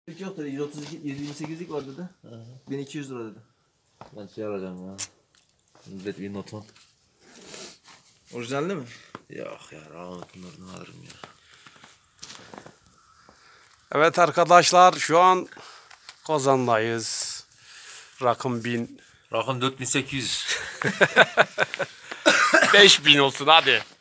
Yok dedi 132, 128'lik var dedi. 1200 lira dedi. Ben şey alacağım ya. Red Wing Noton. Orijinalde mi? Yok ya, Rahmet'in alırım ya. Evet arkadaşlar, şu an Kozan'dayız. Rakım 1000. Rakım 4800. 5000 olsun hadi.